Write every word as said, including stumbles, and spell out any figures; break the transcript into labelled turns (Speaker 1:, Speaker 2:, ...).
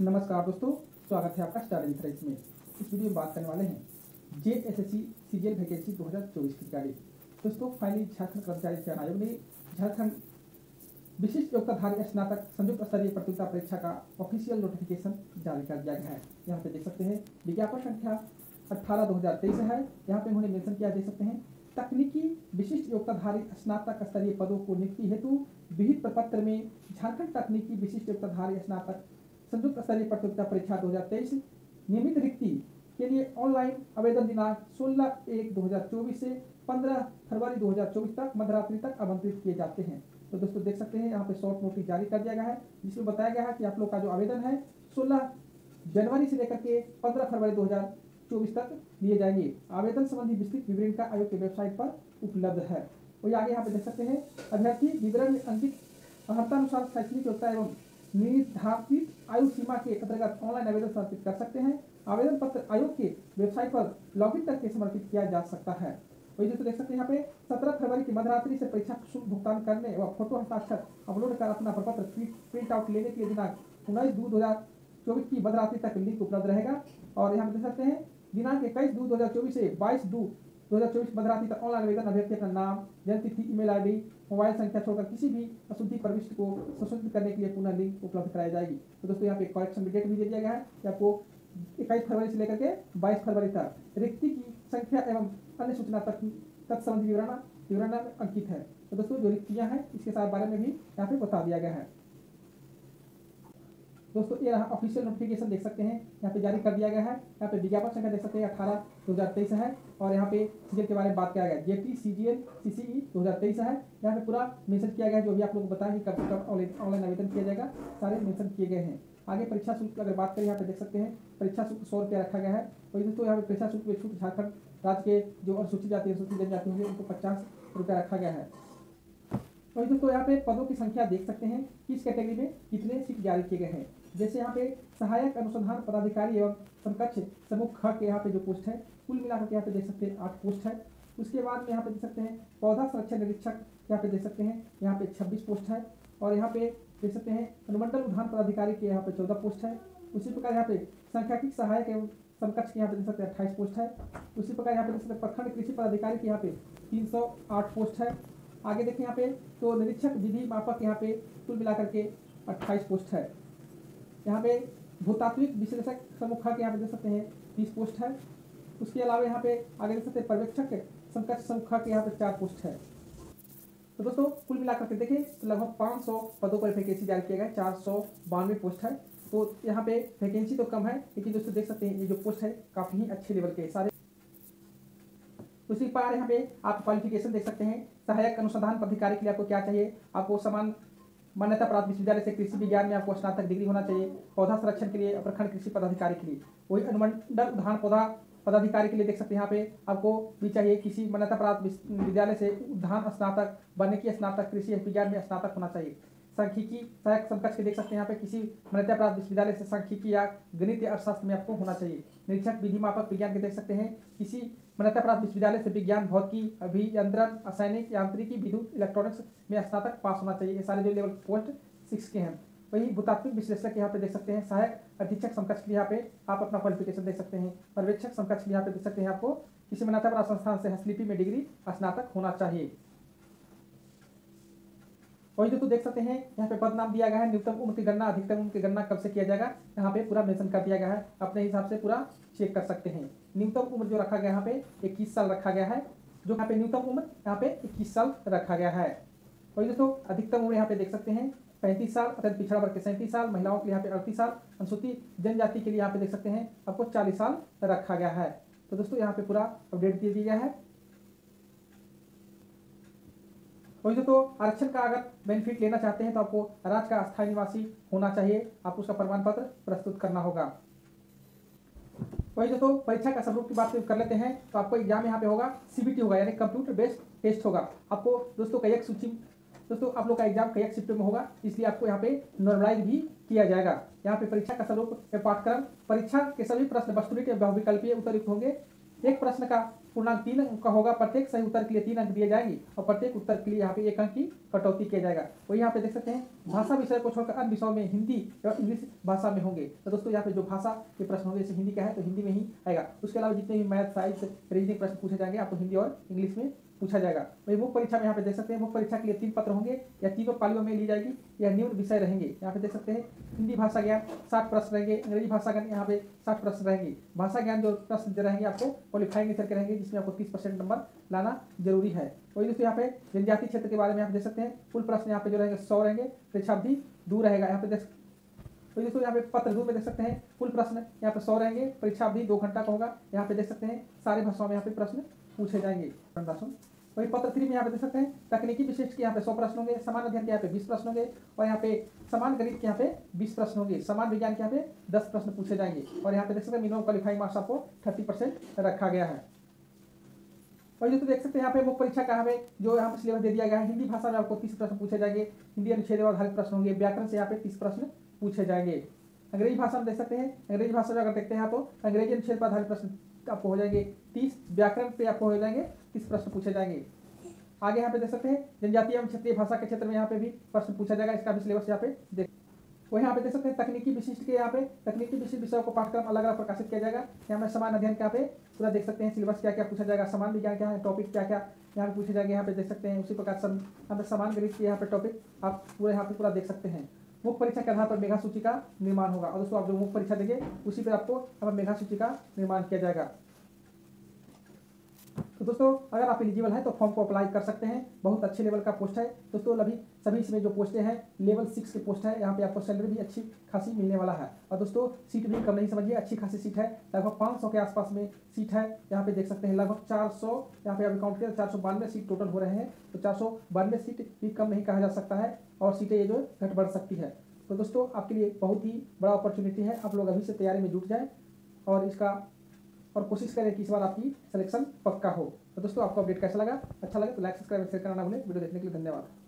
Speaker 1: नमस्कार दोस्तों, स्वागत है आपका स्टार इंथ्रेस में। इस वीडियो में बात करने वाले हैं J S S C CGL vacancy दो हज़ार चौबीस की रिगार्डिंग। दोस्तों, फाइनली झारखंड कर्मचारी चयन आयोग ने झारखंड विशिष्ट योग्यताधारी स्नातक संयुक्त स्तरीय प्रतियोगिता परीक्षा का ऑफिशियल नोटिफिकेशन जारी कर दिया गया है। यहाँ पे देख सकते हैं विज्ञापन संख्या अट्ठारह दो हजार तेईस है। यहाँ पे उन्होंने मेंशन किया, देख सकते हैं तकनीकी विशिष्ट योग्यताधारी स्नातक स्तरीय पदों को नियुक्ति हेतु विहित प्रपत्र में झारखंड तकनीकी विशिष्ट योग्यताधारी स्नातक संयुक्त स्तरीय प्रतियोगिता परीक्षा दो हजार तेईस नियमित रिक्ति के लिए ऑनलाइन आवेदन दिनांक सोलह एक दो हजार चौबीस से पंद्रह फरवरी दो हजार चौबीस तक मध्यरात्रि तक आमंत्रित किए जाते हैं। तो दोस्तों देख सकते हैं यहाँ पे शॉर्ट नोटिस जारी कर दिया गया है, जिसमें बताया गया है कि आप लोग का जो आवेदन है सोलह जनवरी से लेकर के पंद्रह फरवरी दो हजार चौबीस तक लिए जाएंगे। आवेदन संबंधी विस्तृत विवरण का आयोग की वेबसाइट पर उपलब्ध है। वही आगे यहाँ पे देख सकते हैं अभ्यर्थी विवरण में अंकित अर्हतानुसार शैक्षणिक योग्यता एवं निर्धारित आयु सीमा के अंतर्गत ऑनलाइन आवेदन समर्पित कर सकते हैं। आवेदन पत्र आयोग के वेबसाइट पर लॉगिन करके समर्पित किया जा सकता है। वही दोस्तों देख सकते हैं यहाँ पे सत्रह फरवरी की मध्यरात्रि से परीक्षा शुल्क भुगतान करने व फोटो हस्ताक्षर अपलोड कर अपना प्रपत्र प्रिंट आउट लेने के लिए दिनांक उन्नीस दो दो हजार चौबीस की मध्यरात्रि तक लिंक उपलब्ध रहेगा। और यहाँ पे देख सकते हैं दिनांक इक्कीस दो दो हजार चौबीस से बाईस दो दो हजार चौबीस मध्यरात्रि तक ऑनलाइन आवेदन अभ्यर्थी अपना नाम, जन्म तिथि, ईमेल आईडी, मोबाइल संख्या छोड़कर किसी भी अशुद्धि प्रविष्टि को संशोधित करने के लिए पुनः लिंक उपलब्ध कराई जाएगी। तो दोस्तों यहाँ पे करेक्शन डेट भी दे दिया गया है कि आपको इक्कीस फरवरी से लेकर के बाईस फरवरी तक रिक्ति की संख्या एवं अन्य सूचना तक तत्संबंधी विवरण विवरण में अंकित है। तो दोस्तों जो रिक्तियाँ हैं इसके साथ बारे में भी यहाँ पे बता दिया गया है। दोस्तों ये रहा ऑफिशियल नोटिफिकेशन, देख सकते हैं यहाँ पे जारी कर दिया गया है। यहाँ पे विज्ञापन संख्या देख सकते हैं अठारह दो हजार तेईस है। और यहाँ पे सीजीएल के बारे में बात किया गया जे टी सीजीएल सीसीई दो हजार तेईस है। यहाँ पे पूरा मेंशन किया गया है, जो भी आप लोग को बताया कि कब कब ऑनलाइन आवेदन किया जाएगा, सारे मेंशन किए गए हैं। आगे परीक्षा शुल्क अगर बात करें, यहाँ पे देख सकते हैं परीक्षा शुल्क सौ रुपया रखा गया है। वही दोस्तों यहाँ पे परीक्षा शुल्क में छूट झारखंड राज्य के जो अनुसूचित जाति अनुसूचित जनजाति होंगे उनको पचास रुपया रखा गया है। वही दोस्तों यहाँ पे पदों की संख्या देख सकते हैं किस कैटेगरी में कितने सीट जारी किए गए हैं। जैसे यहाँ पे सहायक अनुसंधान पदाधिकारी एवं समकक्ष समूह ख के यहाँ पे जो पोस्ट है कुल मिलाकर के यहाँ पे देख सकते हैं आठ पोस्ट है। उसके बाद में यहाँ पे देख सकते हैं पौधा संरक्षण निरीक्षक यहाँ पे देख सकते हैं यहाँ पे छब्बीस पोस्ट है। और यहाँ पे देख सकते हैं अनुमंडल उद्यान पदाधिकारी के यहाँ पे चौदह पोस्ट है। उसी प्रकार यहाँ पे सांख्यिकी सहायक एवं समकक्ष के यहाँ पे देख सकते हैं अट्ठाईस पोस्ट है। उसी प्रकार यहाँ पे देख सकते हैं प्रखंड कृषि पदाधिकारी के यहाँ पे तीन सौ आठ पोस्ट है। आगे देखें यहाँ पे तो निरीक्षक विधि मापक यहाँ पे कुल मिलाकर के अट्ठाईस पोस्ट है। यहाँ पे भूतात्विक विश्लेषक समूह के यहाँ पे देख सकते हैं तीस पोस्ट है। उसके अलावा यहाँ पे आगे देख सकते हैं पर्यवेक्षक समकक्ष समूह के यहाँ पे चार पोस्ट है। तो दोस्तों कुल मिलाकर के देखें तो लगभग पाँच सौ पदों पर वैकेंसी जारी किया गया, चार सौ बानवे पोस्ट है। तो यहाँ पे वैकेंसी तो कम है, लेकिन दोस्तों देख सकते हैं ये जो पोस्ट है काफ़ी ही अच्छे लेवल के सारे। उसी प्रकार यहाँ पे आप क्वालिफिकेशन देख सकते हैं। सहायक अनुसंधान पदाधिकारी के लिए आपको क्या चाहिए, आपको समान मान्यता प्राप्त विश्वविद्यालय से कृषि विज्ञान में आपको स्नातक डिग्री होना चाहिए। पौधा संरक्षण के लिए प्रखंड कृषि पदाधिकारी के लिए, वही अनुमंडल उद्यान पौधा पदाधिकारी के लिए देख सकते हैं यहाँ पे आपको भी चाहिए किसी मान्यता प्राप्त विश्वविद्यालय से उद्यान स्नातक, वानिकी स्नातक, कृषि विज्ञान में स्नातक होना चाहिए। सांख्यिकी सहायक समकक्ष के देख सकते हैं यहाँ पे किसी मान्यता प्राप्त विश्वविद्यालय से सांख्यिकी या गणित या अर्थशास्त्र में आपको होना चाहिए। निरीक्षक विधि मापक विज्ञान के देख सकते हैं किसी मान्यता प्राप्त विश्वविद्यालय से विज्ञान, भौतिकी, अभियंत्रण, रासायनिक, यांत्रिकी, विद्युत, इलेक्ट्रॉनिक्स में स्नातक पास होना चाहिए। ये सारे जो लेवल पोस्ट सिक्स के हैं। वही भूतात्विक विश्लेषक यहाँ पे देख सकते हैं सहायक अधीक्षक समकक्ष के यहाँ पे आप अपना क्वालिफिकेशन देख सकते हैं। पर्यवेक्षक समकक्ष यहाँ पे देख सकते हैं आपको किसी मान्यता प्राप्त संस्थान से हस्तलिपि में डिग्री स्नातक होना चाहिए। वही दोस्तों देख सकते हैं यहाँ पे पद नाम दिया गया है। न्यूनतम उम्र की गणना अधिकतम उम्र की गणना कब से किया जाएगा यहाँ पे पूरा मेंशन कर दिया गया है, अपने हिसाब से पूरा चेक कर सकते हैं। न्यूनतम उम्र जो रखा गया यहाँ पे इक्कीस साल रखा गया है, जो यहाँ पे न्यूनतम उम्र यहाँ पे इक्कीस साल रखा गया है। वही दोस्तों अधिकतम उम्र यहाँ पे देख सकते हैं पैंतीस साल, अत्यंत पिछड़ा वर्ग के सैंतीस साल, महिलाओं के लिए यहाँ पे अड़तीस साल, अनुसूचित जनजाति के लिए यहाँ पे देख सकते हैं आपको चालीस साल रखा गया है। तो दोस्तों यहाँ पे पूरा अपडेट दे दिया गया है। वही दोस्तों आरक्षण का अगर बेनिफिट लेना चाहते हैं तो आपको राज्य का अस्थायी निवासी होना चाहिए, आपको उसका प्रमाण पत्र प्रस्तुत करना होगा। वही दोस्तों परीक्षा का स्वरूप की बात कर लेते हैं तो आपको एग्जाम यहाँ पे होगा सीबीटी होगा, यानी कंप्यूटर बेस्ड टेस्ट होगा। आपको दोस्तों कई सूची दोस्तों आप लोग का एग्जाम कई शिफ्ट में होगा, इसलिए आपको यहाँ पे नॉर्मलाइज भी किया जाएगा। यहाँ पे परीक्षा का स्वरूप पाठ्यक्रम परीक्षा के सभी प्रश्न वस्तुनिष्ठ या बहुविकल्पीय उत्तर युक्त होंगे। एक प्रश्न का पूर्णांक तीन अंक का होगा। प्रत्येक सही उत्तर के लिए तीन अंक दिए जाएंगे और प्रत्येक उत्तर के लिए यहाँ पे एक अंक की कटौती किया जाएगा। वही यहाँ पे देख सकते हैं भाषा विषय को छोड़कर अन्य विषयों में हिंदी एवं इंग्लिश भाषा में होंगे। तो दोस्तों यहाँ पे जो भाषा के प्रश्न होंगे, जैसे हिंदी क्या है तो हिंदी में ही आएगा। उसके अलावा जितने भी मैथ, साइंस, रीजनिंग प्रश्न पूछे जाएंगे आपको हिंदी और इंग्लिश में पूछा जाएगा। वही मुख्य परीक्षा में यहाँ पे देख सकते हैं मुख्य परीक्षा के लिए तीन पत्र होंगे या तीनों पालियों में ली जाएगी या निम्न विषय रहेंगे। यहाँ पे देख सकते हैं हिंदी भाषा ज्ञान साठ प्रश्न रहेंगे, अंग्रेजी भाषा ज्ञान यहाँ पे साठ प्रश्न रहेंगे। भाषा ज्ञान जो प्रश्न रहेंगे आपको क्वालिफाइंग नेचर के रहेंगे, जिसमें आपको तीस परसेंट नंबर लाना जरूरी है। वही दोस्तों यहाँ पे जनजातीय क्षेत्र के बारे में आप देख सकते हैं कुल प्रश्न यहाँ पे जो रहेंगे सौ रहेंगे, परीक्षावधि दूर रहेगा। यहाँ पे देख तो दोस्तों यहाँ पे पत्र दो में देख सकते हैं कुल प्रश्न यहाँ पे सौ रहेंगे, परीक्षा अवधि दो घंटा का होगा। यहाँ पे देख सकते हैं सारे भाषाओं में यहाँ पे प्रश्न पूछे जाएंगे। वही पत्र थ्री में यहाँ पे देख सकते हैं तकनीकी विशिष्ट के यहाँ पे सौ प्रश्न होंगे, समान अध्ययन के यहाँ पे बीस प्रश्न होंगे और यहाँ पे समान गणित के यहाँ पे बीस प्रश्न होंगे, समान विज्ञान के यहाँ पे दस प्रश्न पूछे जाएंगे। और यहाँ पे देख सकते हैं मिनिमम क्वालिफाइंग मार्क्स आपको थर्टी परसेंट रखा गया है। और जो तो देख सकते हैं यहाँ पे मुख्य परीक्षा का हमें जो यहाँ पे सिलेबस दे दिया गया है, हिंदी भाषा में आपको तीस प्रश्न पूछे जाएंगे, हिंदी अनुच्छेद आधारित प्रश्न होंगे, व्याकरण से यहाँ पे तीस प्रश्न पूछे जाएंगे। अंग्रेजी भाषा में देख सकते हैं अंग्रेजी भाषा में अगर देखते हैं तो अंग्रेजी अनुच्छेद पर आधारित प्रश्न आपको हो जाएंगे तीस, व्याकरण पे आपको हो जाएंगे तीस प्रश्न पूछे जाएंगे। आगे यहाँ पे देख सकते हैं जनजातीय एवं क्षेत्रीय भाषा के क्षेत्र में यहाँ पे भी प्रश्न पूछा जाएगा, इसका भी सिलेबस यहाँ पे देख वो यहाँ पे देख सकते हैं तकनीकी विशिष्ट के यहाँ पे तकनीकी विशिष्ट विषयों को पाठ्यक्रम अलग अलग प्रकाशित किया जाएगा। यहाँ पे समान अध्ययन के यहाँ पे पूरा देख सकते हैं सिलेबस क्या क्या पूछा जाएगा, समान विज्ञान क्या है टॉपिक क्या क्या यहाँ पे पूछे जाएंगे। यहाँ पे देख सकते हैं उसी प्रकार सम यहाँ पे समान गणित के यहाँ पे टॉपिक आप पूरे यहाँ पे पूरा देख सकते हैं। मुख्य परीक्षा के आधार पर मेगा सूची का निर्माण होगा और दोस्तों आप जो मुख्य परीक्षा देंगे उसी पर आपको यहाँ पर मेगा सूची का निर्माण किया जाएगा। तो दोस्तों अगर आप एलिजिबल हैं तो फॉर्म को अप्लाई कर सकते हैं, बहुत अच्छे लेवल का पोस्ट है दोस्तों। अभी सभी इसमें जो पोस्टें हैं लेवल सिक्स की पोस्ट है, यहाँ पे आपको सैलरी भी अच्छी खासी मिलने वाला है। और दोस्तों सीट भी कम नहीं समझिए, अच्छी खासी सीट है, लगभग पाँच सौ के आसपास में सीट है। यहाँ पे देख सकते हैं लगभग चार सौ यहाँ पे अभी काउंट किया चार सौ बानवे सीट टोटल हो रहे हैं, तो चार सौ बानवे सीट भी कम नहीं कहा जा सकता है और सीटें ये जो घट बढ़ सकती है। तो दोस्तों आपके लिए बहुत ही बड़ा अपॉर्चुनिटी है, आप लोग अभी से तैयारी में जुट जाएँ और इसका और कोशिश करें कि इस बार आपकी सिलेक्शन पक्का हो। तो दोस्तों आपको अपडेट कैसा लगा, अच्छा लगा तो लाइक सब्सक्राइब शेयर करना ना भूलें। वीडियो देखने के लिए धन्यवाद।